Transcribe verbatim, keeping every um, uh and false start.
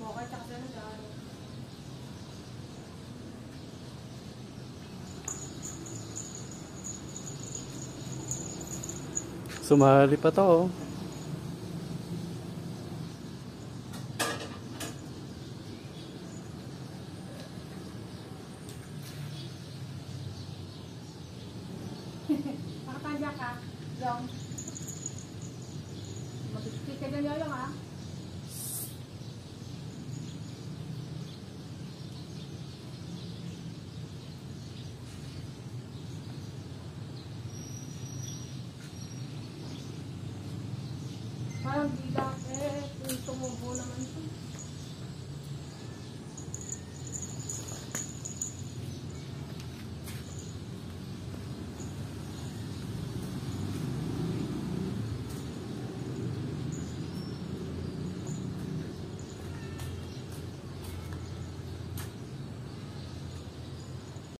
Okay, tsaka sa nag Sumali pa to, oh. Nakatandya ka, Long. Mag-speak ka dyan, Yoyong, ha?